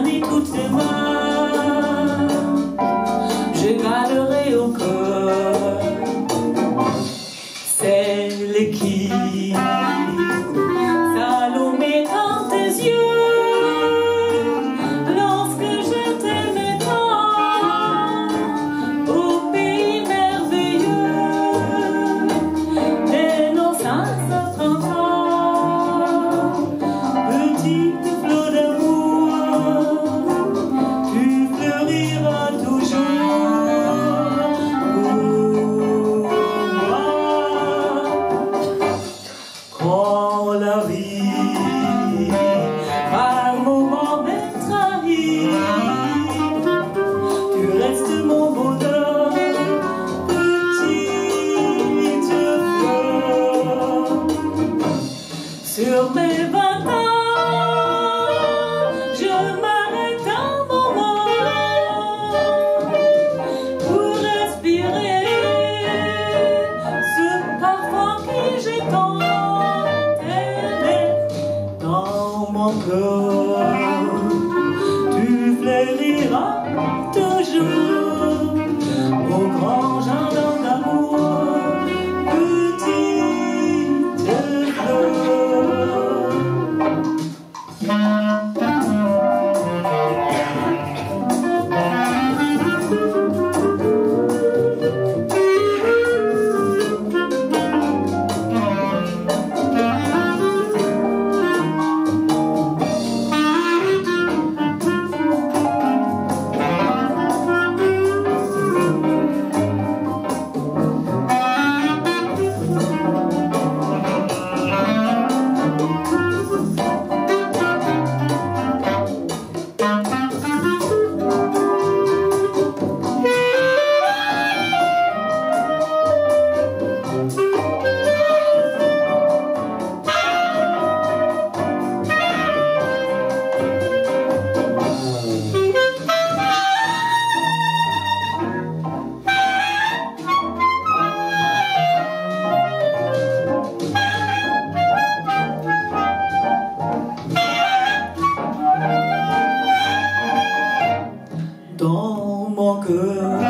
garnis toutes tes mains, je garderai au cœur celle qui s'allumait dans tes yeux lorsque je t'aimais tant au pays merveilleux des noces à printemps. Petite fleur d'amour, tu fleuriras toujours pour moi. Quand la vie par moments me trahit, tu restes mon bonheur, petite fleur. Sur mes 20 ans, je m'arrête un moment pour respirer ce parfum que j'ai tant aimé dans mon cœur. Tu fleuriras toujours au grand jardin d'amour, petite fleur. Dans mon cœur